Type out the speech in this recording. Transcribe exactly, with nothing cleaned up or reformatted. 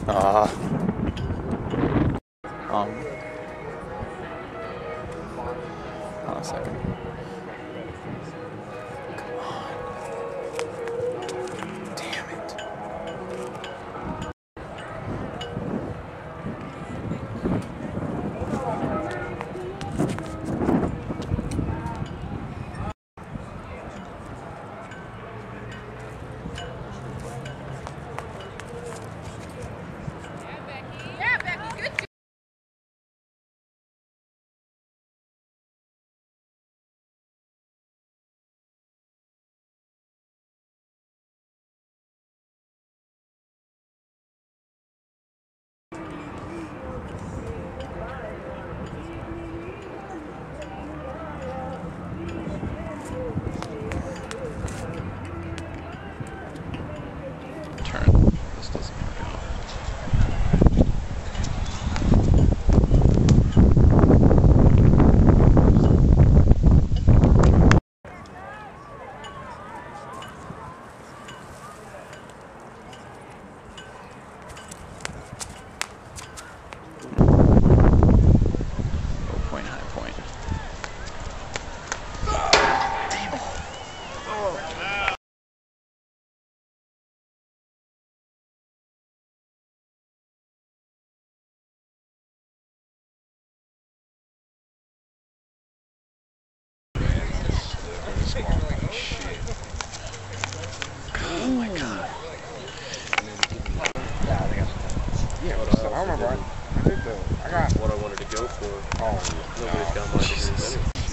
Ah. Um. Hold on a second. Come on. Damn it. Yeah, Becky, good job. Turn. This doesn't work out. Low point, high point. Damn it. Oh my god. Yeah, I think I Yeah, but I remember I, I did the I got what I wanted to go for. oh Nobody's got my degrees anyway.